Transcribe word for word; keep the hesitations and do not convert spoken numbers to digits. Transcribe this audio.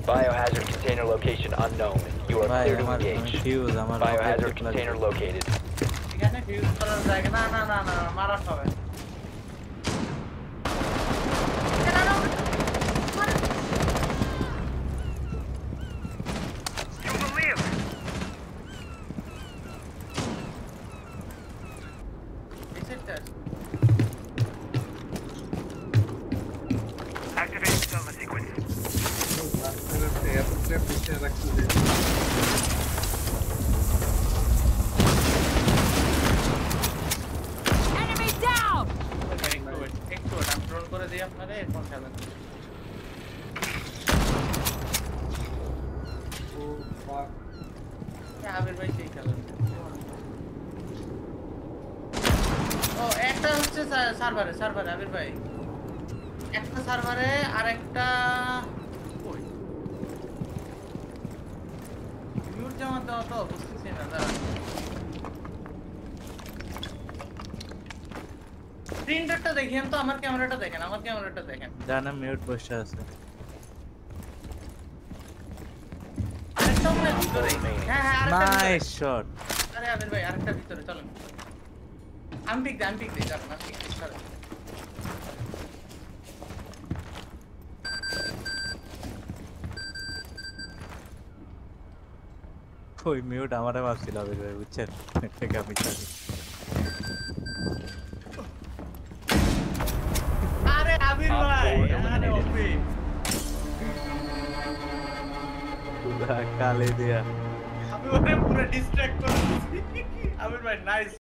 Biohazard container location unknown. You are ভাই clear to আমার engage. Fuse আমার Biohazard container located. এখানে fuse করার জায়গা না না না না মারা হবে Activating thermal sequence. Enemy down! একটু কন্ট্রোল করে দিই আপনারা এরপর খেলেন ও ফাক আবির ভাই সেই খেলেন ও একটা হচ্ছে সার্ভারে সার্ভারে আবির ভাই একটা সার্ভারে আরেকটা কই মিউট জমা দাও তো বুঝতেছি না দাঁড়া প্রিন্টারটা দেখেন তো আমার ক্যামেরাটা দেখেন আমার ক্যামেরাটা দেখেন জানা মিউট বসে আছে আরেকটা মনে ভিতরে হ্যাঁ হ্যাঁ আরেকটা নাইস শট আরে আবির ভাই আরেকটা ভিতরে চলেন আমি পিক দেন পিক দেই চলেন আমি পিক দিই চলেন ওই মিউট আমারে মারছিল আবির ভাই বুঝছেন থেকে আমি জানি আরে আবির ভাই আরে ওপি পুরা কালে দিয়া আমি ওরে পুরো ডিস্ট্রাক্ট করে দিছি আবির ভাই নাইস